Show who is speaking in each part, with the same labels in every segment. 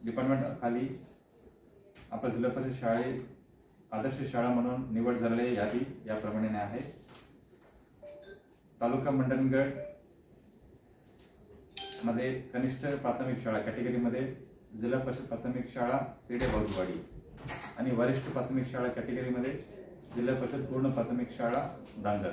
Speaker 1: Department खाली आपल्या जिल्हा परिषद शाळेत आदर्श शाळा म्हणून निवड झालेली यादी याप्रमाणे आहे। तालुका मंडणगड मध्ये कनिष्ठ प्राथमिक शाळा कॅटेगरीमध्ये जिल्हा परिषद प्राथमिक शाळा पेढे बागुवाडी आणि वरिष्ठ प्राथमिक शाळा कॅटेगरीमध्ये जिल्हा परिषद पूर्ण प्राथमिक शाळा दांगड।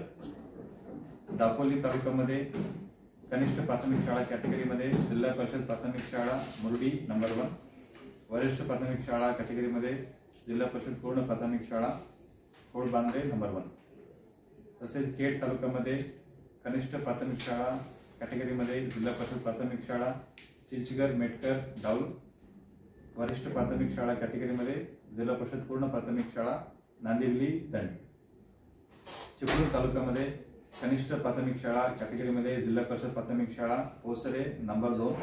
Speaker 1: दापोली तालुक्यामध्ये कनिष्ठ प्राथमिक शाळा कॅटेगरीमध्ये जिल्हा परिषद प्राथमिक शाळा मुरडी नंबर 1, वरिष्ठ प्राथमिक शाळा कॅटेगरीमध्ये जिल्हा परिषद पूर्ण प्राथमिक शाळा खोडबांद्रे नंबर 1। तसेच खेड तालुक्यामध्ये कनिष्ठ प्राथमिक शाळा कॅटेगरीमध्ये जिल्हा परिषद प्राथमिक शाळा चिंचगर मेटकर डाऊल, वरिष्ठ प्राथमिक शाळा कॅटेगरीमध्ये जिल्हा परिषद पूर्ण प्राथमिक शाळा नांदिवली दंड। चिपळूण तालुक्यामध्ये कनिष्ठ प्राथमिक शाळा कॅटेगरीमध्ये जिल्हा परिषद प्राथमिक शाळा ओसरे नंबर 2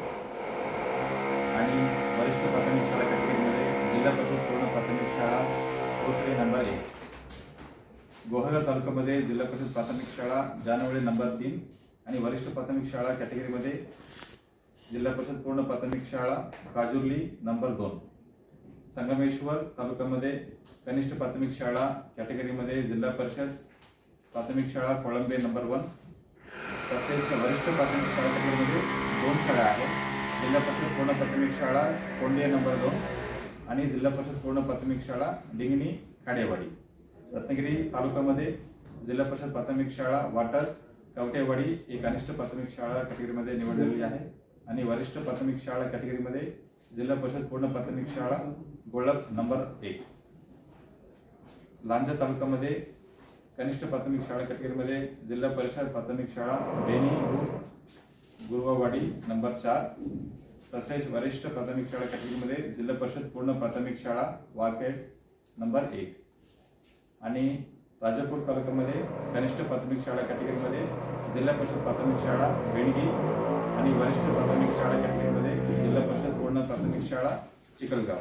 Speaker 1: आणि वरिष्ठ प्राथमिक शाळा कॅटेगरीमध्ये जिल्हा परिषद पूर्ण प्राथमिक शाळा ओसरे नंबर 1। गोहागर तालुक्यामध्ये जिल्हा परिषद प्राथमिक शाळा जानवळे नंबर 3 आणि वरिष्ठ प्राथमिक शाळा कॅटेगरीमध्ये जिल्हा परिषद पूर्ण प्राथमिक शाळा काजुर्ली नंबर 2। संगमेश्वर तालुक्यामध्ये कनिष्ठ प्राथमिक शाळा कॅटेगरीमध्ये जिल्हा परिषद प्राथमिक शाळा कोळंबे नंबर 1। तसेच वरिष्ठ प्राथमिक शाळा कॅटेगरीमध्ये 2 शाळा आहेत। जिल्हा परिषद पूर्ण प्राथमिक शाळा कोंडिया नंबर 2 आणि जिल्हा परिषद पूर्ण प्राथमिक शाळा डिंगणी खाडेवाडी। रत्नागिरी तालुक्यामध्ये जिल्हा परिषद प्राथमिक शाळा वाटद कवटेवाडी एक कनिष्ठ प्राथमिक शाळा कॅटेगरीमध्ये निवड झालेली आहे आणि वरिष्ठ प्राथमिक शाळा कॅटेगरीमध्ये जिल्हा परिषद पूर्ण प्राथमिक शाळा गोळप नंबर 1। लांजा तालुक्यामध्ये कनिष्ठ प्राथमिक शाळा कॅटेगरीमध्ये जिल्हा परिषद प्राथमिक शाळा बेनी गुरुवावाडी नंबर 4। तसेच वरिष्ठ प्राथमिक शाळा कॅटेगरीमध्ये जिल्हा परिषद पूर्ण प्राथमिक शाळा वाकेड नंबर 1 आणि राजापूर तालुक्यामध्ये कनिष्ठ प्राथमिक शाळा कॅटेगरीमध्ये जिल्हा परिषद प्राथमिक शाळा बेणगी आणि वरिष्ठ प्राथमिक शाळा कॅटेगरीमध्ये जिल्हा परिषद पूर्ण प्राथमिक शाळा चिखलगाव।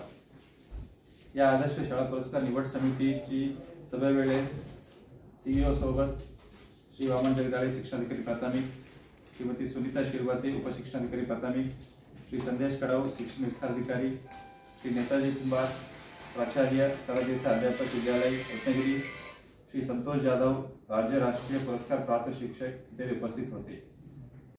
Speaker 1: या आदर्श शाळा पुरस्कार निवड समितीची सभा वेळेस सीईओ सोबत श्री वामन जगदाळे शिक्षणाधिकारी प्राथमिक, श्रीमती सुनीता शिरवाते उपशिक्षणाधिकारी प्राथमिक, श्री संदेश कडाव शिक्षण विस्तार अधिकारी, श्री नेताजी कुंभार प्राचार्य सरदेसाई अध्यापक विद्यालय रत्नागिरी, श्री संतोष जाधव राज्य राष्ट्रीय पुरस्कार प्राप्त शिक्षक इत्यादी उपस्थित होते।